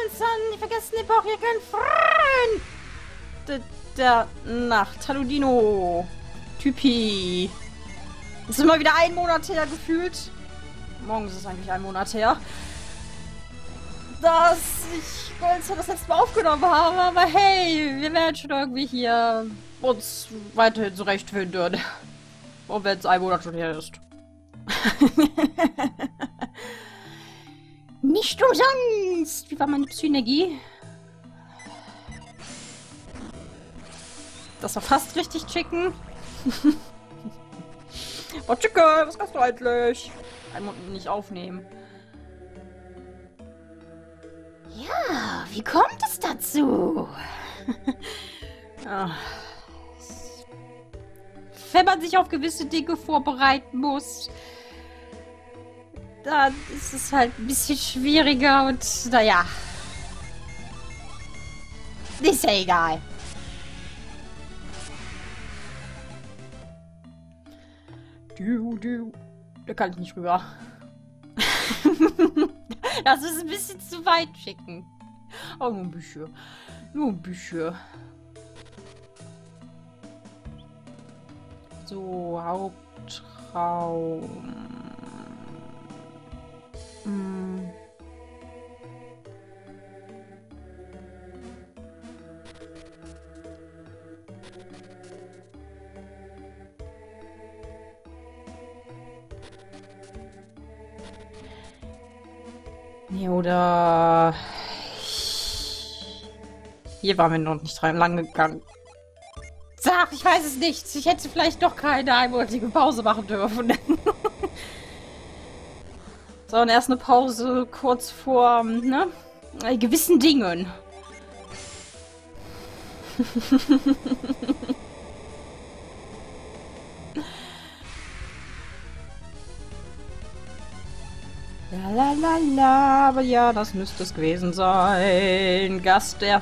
Monstern. Die vergessen die auch hier keinen Freund. Der Nacht. Hallo Dino. Typi. Das ist immer wieder 1 Monat her gefühlt. Morgen ist es eigentlich 1 Monat her. Dass ich Goldstar das letzte Mal aufgenommen habe. Aber hey, wir werden schon irgendwie hier uns weiterhin zurechtfinden. Und wenn es 1 Monat schon her ist. Nicht umsonst! Wie war meine Psynergie? Das war fast richtig chicken. Oh, Chicken, was kannst du eigentlich? Einen Mund nicht aufnehmen. Ja, wie kommt es dazu? Wenn man sich auf gewisse Dinge vorbereiten muss, dann ist es halt ein bisschen schwieriger und naja. Ist ja egal. Da kann ich nicht rüber. Das ist ein bisschen zu weit schicken. Oh, nur ein bisschen. Nur ein bisschen. So, Hauptraum. Nee, oder... Hier waren wir noch nicht dran lang gegangen. Sag, ich weiß es nicht. Ich hätte vielleicht doch keine einmonatige Pause machen dürfen. So, und erst eine Pause kurz vor, ne? Gewissen Dingen. La, aber ja, das müsste es gewesen sein. Gast der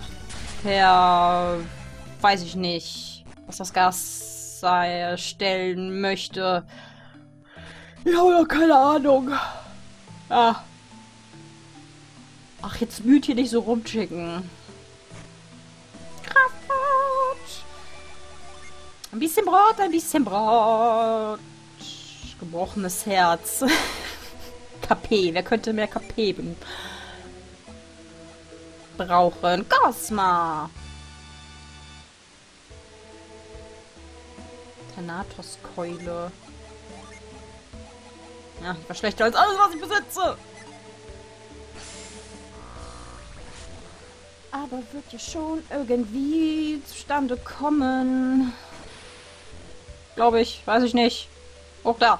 weiß ich nicht, was das Gas stellen möchte. Ich habe noch keine Ahnung. Ah. Ach, jetzt müht hier nicht so rumschicken. Kraftbrot. Ein bisschen Brot, ein bisschen Brot. Gebrochenes Herz. KP. Wer könnte mehr KP brauchen? Cosma. Thanatos-Keule. Ja, ich war schlechter als alles, was ich besitze. Aber wird ja schon irgendwie zustande kommen. Glaube ich. Weiß ich nicht. Auch da.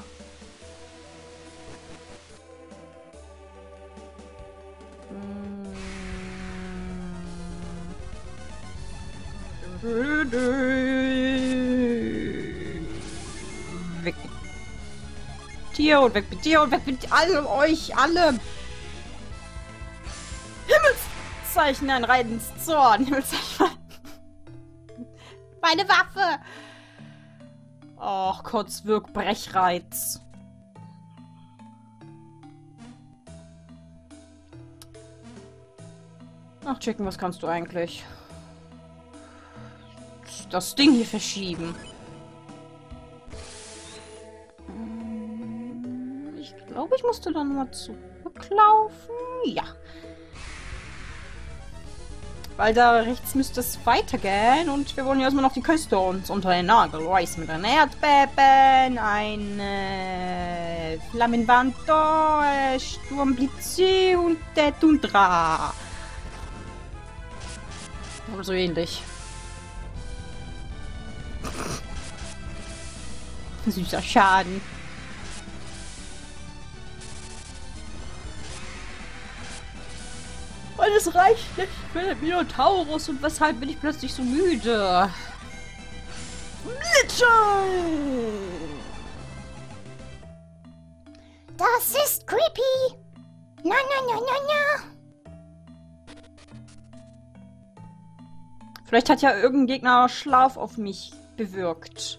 Weg mit dir und weg mit dir und weg mit alle euch, alle. Himmelszeichen, ein Reitens Zorn. Himmelszeichen. Meine Waffe. Och, Kurzwirk Brechreiz. Ach, Chicken, was kannst du eigentlich? Das Ding hier verschieben. Ich glaube, ich musste dann mal zurücklaufen. Ja. Weil da rechts müsste es weitergehen und wir wollen ja erstmal noch die Küste uns unter den Nagel reißen mit einem Erdbeben, eine Flammenwanto, Sturmblitze und der Tundra. Oder so ähnlich. Süßer Schaden. Und es reicht nicht für den Minotaurus. Und weshalb bin ich plötzlich so müde? Mitchell! Das ist creepy! Na, na, na, na, na! Vielleicht hat ja irgendein Gegner Schlaf auf mich bewirkt.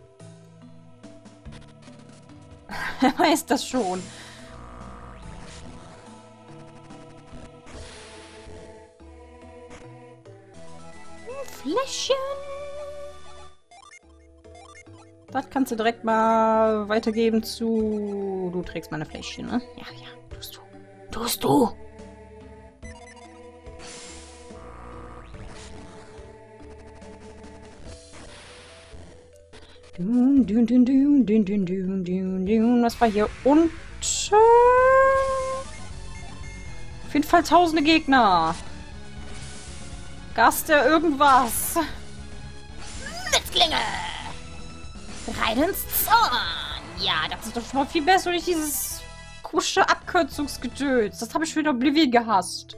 Wer weiß das schon. Fläschchen. Das kannst du direkt mal weitergeben zu... Du trägst meine Fläschchen, ne? Ja, ja, tust du. Tust du! Dun, dun, dun, dun, dun, dun, dun, dun, dun. Was war hier unten? Auf jeden Fall tausende Gegner. Gast der irgendwas. Blitzklinge! Rein ins Zorn! Ja, das ist doch schon mal viel besser durch dieses komische Abkürzungsgedöns. Das habe ich schon in Oblivion gehasst.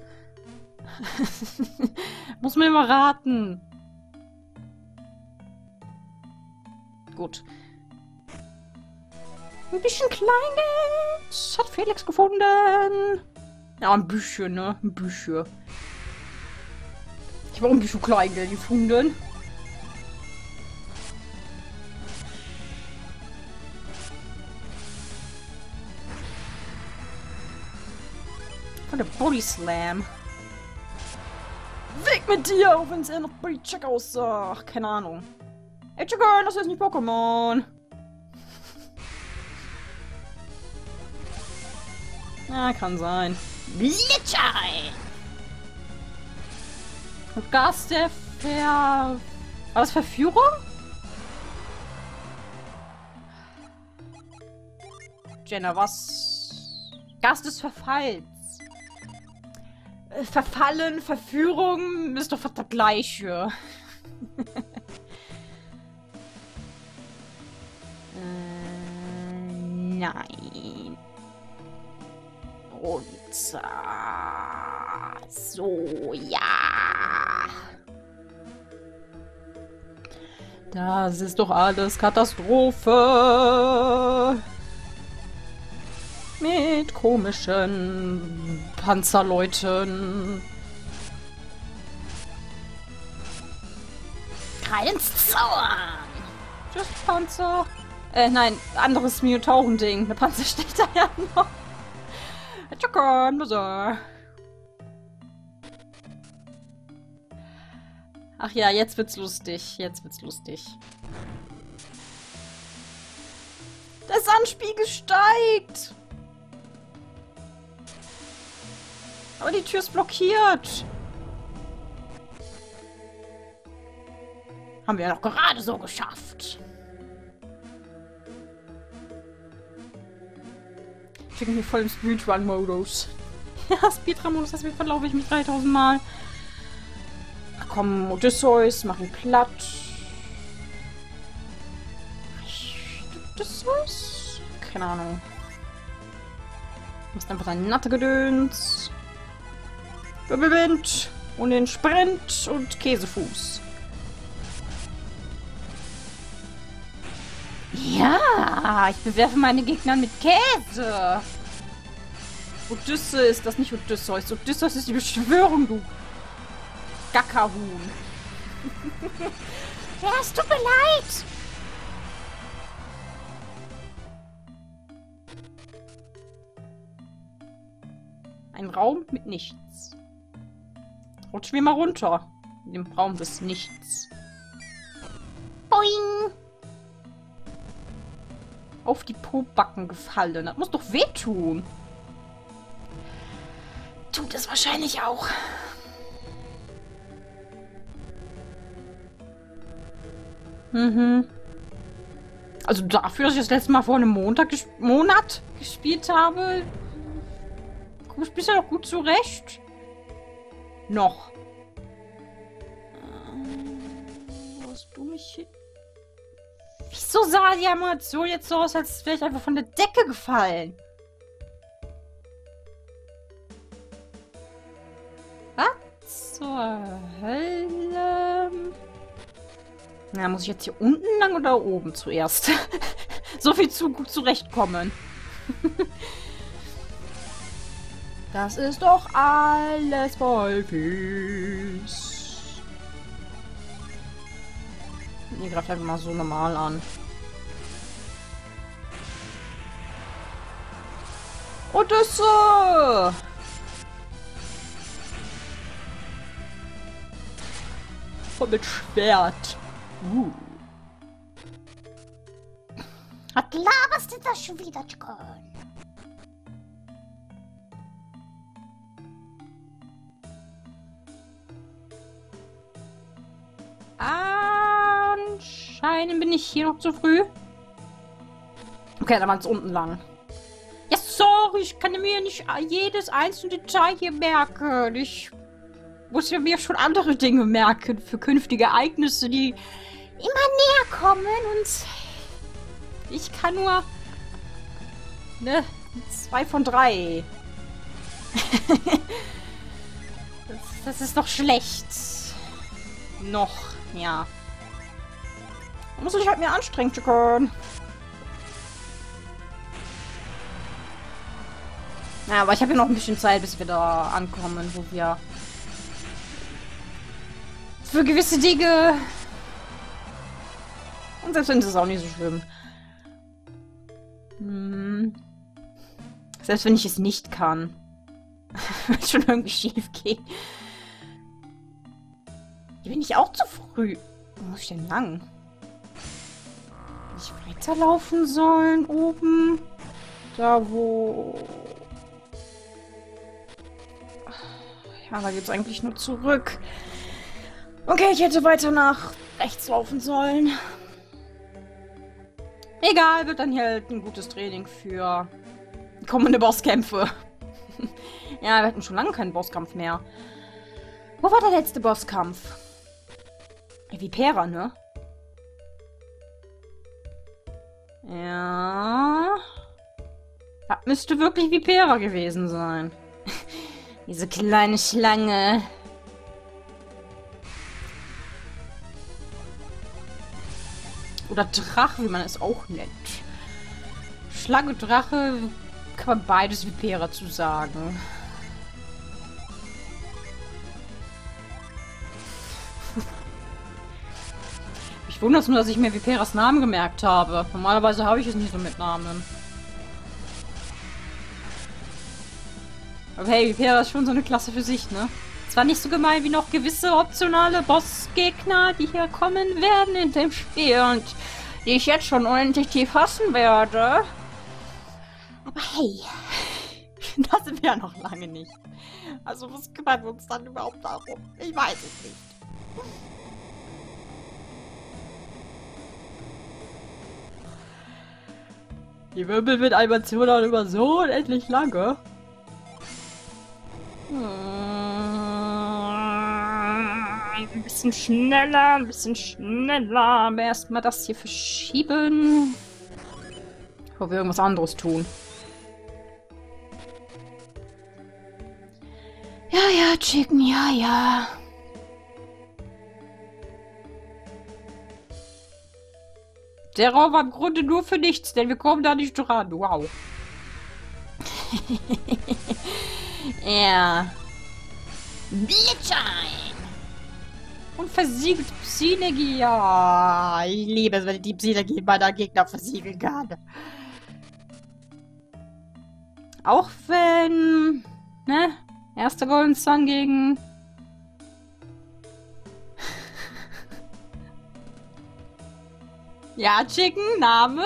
Muss man immer raten. Gut. Ein bisschen Kleingeld hat Felix gefunden. Ja, ein bisschen, ne? Ein bisschen. Ich habe auch ein bisschen Kleingeld gefunden. Von der Body Slam. Weg mit dir, auch wenn es eher noch Body Check aussah. Ach, keine Ahnung. Ey, Chicken, das ist nicht Pokémon. Ja, kann sein. Blitzschein! Und Gast der War das Verführung? Jenna, was? Gast des Verfalls. Verfallen, Verführung ist doch fast das Gleiche. Nein. Und so, ja. Das ist doch alles Katastrophe. Mit komischen Panzerleuten. Rein ins Zorn! Tschüss, Panzer. Nein, anderes Minotaurending. Der Panzer steht da ja noch. Ach ja, jetzt wird's lustig. Jetzt wird's lustig. Der Sandspiegel steigt! Aber die Tür ist blockiert. Haben wir ja noch gerade so geschafft. Ich bin hier voll im Speedrun-Modus. Ja, Speedrun-Modus, deswegen verlaufe ich mich 3000 Mal. Ach komm, Odysseus, mach ihn platt. Odysseus? Keine Ahnung. Ist einfach ein Nattegedöns. Wirbelwind und den Sprint und Käsefuß. Ja, ich bewerfe meine Gegner mit Käse. Odysseus ist das nicht Odysseus. Odysseus ist die Beschwörung, du Gackerhuhn. Ja, es tut mir leid. Ein Raum mit nichts. Rutschen wir mal runter. In dem Raum des Nichts. Boing! Auf die Pobacken gefallen. Das muss doch wehtun. Tut es wahrscheinlich auch. Mhm. Also dafür, dass ich das letzte Mal vor einem Monat gespielt habe, komme ich bisher noch gut zurecht. Noch. Wo hast du mich hin? Wieso sah die Animation jetzt so aus, als wäre ich einfach von der Decke gefallen? Was zur Hölle? Na, muss ich jetzt hier unten lang oder oben zuerst? So viel zu gut zurechtkommen. Das ist doch alles voll fies. Nee, greift einfach mal so normal an. Odysse! Opfer mit Schwert. Was laberst du da schon wieder, John? Anscheinend bin ich hier noch zu früh. Okay, dann war es unten lang. Ja, sorry, ich kann mir nicht jedes einzelne Detail hier merken. Ich muss ja mir schon andere Dinge merken für künftige Ereignisse, die immer näher kommen. Und ich kann nur... Ne, 2 von 3. das ist doch schlecht. Noch, ja. Da muss ich halt mehr anstrengen können. Ja, aber ich habe ja noch ein bisschen Zeit, bis wir da ankommen, wo wir für gewisse Dinge... Und selbst wenn es auch nicht so schlimm. Selbst wenn ich es nicht kann. Wird schon irgendwie schief gehen. Hier bin ich auch zu früh. Wo muss ich denn lang? Hätte ich weiterlaufen sollen oben? Da wo... Ja, da geht's eigentlich nur zurück. Okay, ich hätte weiter nach rechts laufen sollen. Egal, wird dann hier halt ein gutes Training für kommende Bosskämpfe. Ja, wir hatten schon lange keinen Bosskampf mehr. Wo war der letzte Bosskampf? Vipera, ne? Ja. Das müsste wirklich Vipera gewesen sein. Diese kleine Schlange. Oder Drache, wie man es auch nennt. Schlange, Drache, kann man beides Vipera zu sagen. Ich wundere es nur, dass ich mir Viperas Namen gemerkt habe. Normalerweise habe ich es nicht so mit Namen. Aber hey, Vipera ist schon so eine Klasse für sich, ne? Zwar nicht so gemein wie noch gewisse optionale Bossgegner, die hier kommen werden in dem Spiel und die ich jetzt schon unendlich tief hassen werde. Aber hey, da sind wir ja noch lange nicht. Also was kümmern wir uns dann überhaupt darum? Ich weiß es nicht. Die Wirbel mit Animation dauern immer so unendlich lange. Ein bisschen schneller, ein bisschen schneller. Aber erstmal das hier verschieben. Bevor wir irgendwas anderes tun. Ja, ja, Chicken, ja, ja. Der Raum war im Grunde nur für nichts, denn wir kommen da nicht dran. Wow. Ja. Blitzschein! Und versiegelt Psynergie. Ja, ich liebe es, wenn ich die Psynergie meiner Gegner versiegeln kann. Auch wenn... Ne? Erster Golden Sun gegen... Ja, Chicken, Name?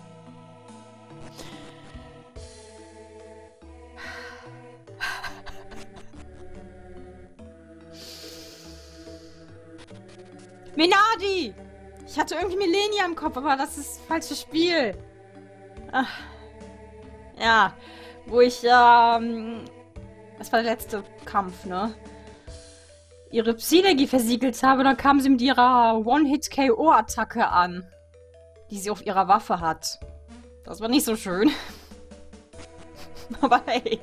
Minardi! Ich hatte irgendwie Millennia im Kopf, aber das ist das falsche Spiel. Ach. Ja, wo ich, das war der letzte Kampf, ne? Ihre Psynergie versiegelt habe, dann kam sie mit ihrer One-Hit-KO-Attacke an, die sie auf ihrer Waffe hat. Das war nicht so schön. Aber hey.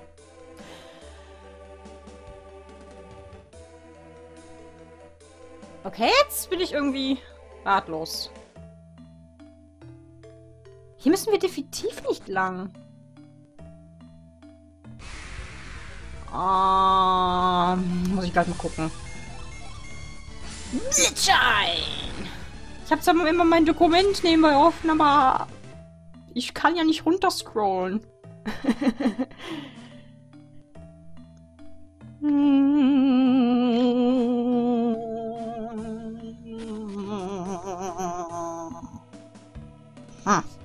Okay, jetzt bin ich irgendwie ratlos. Hier müssen wir definitiv nicht lang. Muss ich gleich mal gucken. Blitzschein! Ich habe zwar immer mein Dokument nebenbei offen, aber ich kann ja nicht runterscrollen. Hm.